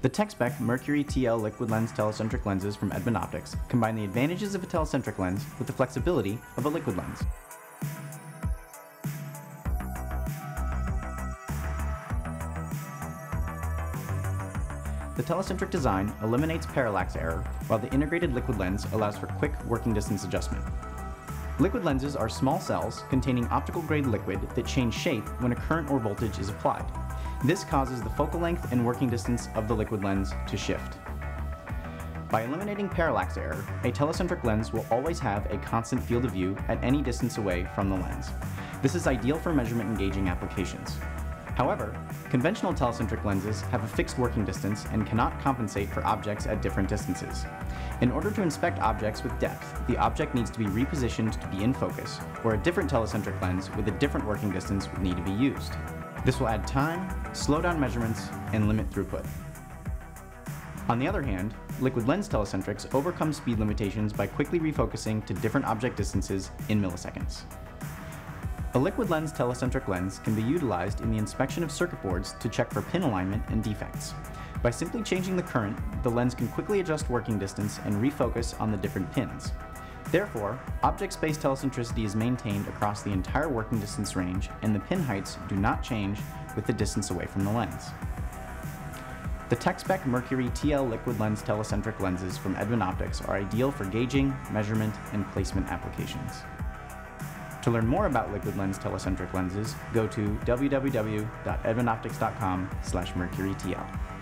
The TECHSPEC MercuryTL liquid lens telecentric lenses from Edmund Optics combine the advantages of a telecentric lens with the flexibility of a liquid lens. The telecentric design eliminates parallax error, while the integrated liquid lens allows for quick working distance adjustment. Liquid lenses are small cells containing optical-grade liquid that change shape when a current or voltage is applied. This causes the focal length and working distance of the liquid lens to shift. By eliminating parallax error, a telecentric lens will always have a constant field of view at any distance away from the lens. This is ideal for measurement and gauging applications. However, conventional telecentric lenses have a fixed working distance and cannot compensate for objects at different distances. In order to inspect objects with depth, the object needs to be repositioned to be in focus, or a different telecentric lens with a different working distance would need to be used. This will add time, slow down measurements, and limit throughput. On the other hand, liquid lens telecentrics overcome speed limitations by quickly refocusing to different object distances in milliseconds. A liquid lens telecentric lens can be utilized in the inspection of circuit boards to check for pin alignment and defects. By simply changing the current, the lens can quickly adjust working distance and refocus on the different pins. Therefore, object space telecentricity is maintained across the entire working distance range, and the pin heights do not change with the distance away from the lens. The TECHSPEC MercuryTL liquid lens telecentric lenses from Edmund Optics are ideal for gauging, measurement, and placement applications. To learn more about liquid lens telecentric lenses, go to www.edmundoptics.com/MercuryTL.